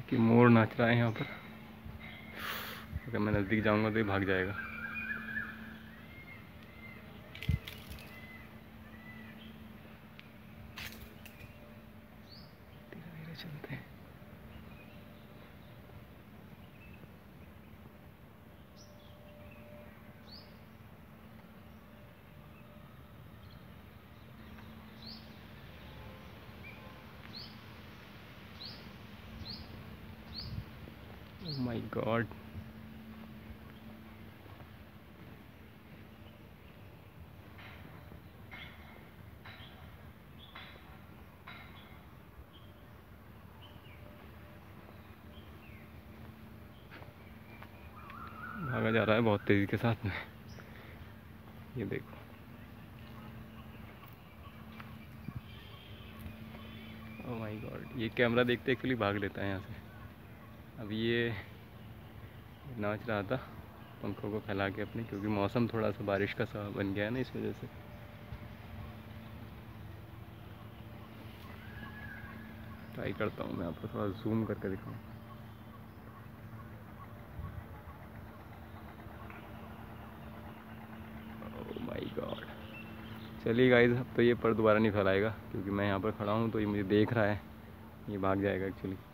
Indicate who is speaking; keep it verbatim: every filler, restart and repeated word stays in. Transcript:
Speaker 1: कि मोर नाच रहा है यहाँ पर। अगर मैं नज़दीक जाऊँगा तो ये भाग जाएगा। धीरे धीरे चलते हैं। ओह माय गॉड, भागा जा रहा है बहुत तेज़ी के साथ में। ये देखो, ओह माय गॉड, ये कैमरा देखते एक्चुअली भाग लेता है यहाँ से। अब ये नाच रहा था पंखों को फैला के अपने, क्योंकि मौसम थोड़ा सा बारिश का सा बन गया है ना, इस वजह से। ट्राई करता हूँ मैं आपको थोड़ा जूम करके दिखाऊँ। ओह माय गॉड, चलिए गाइस, अब तो ये पर दोबारा नहीं फैलाएगा, क्योंकि मैं यहाँ पर खड़ा हूँ तो ये मुझे देख रहा है। ये भाग जाएगा एक्चुअली।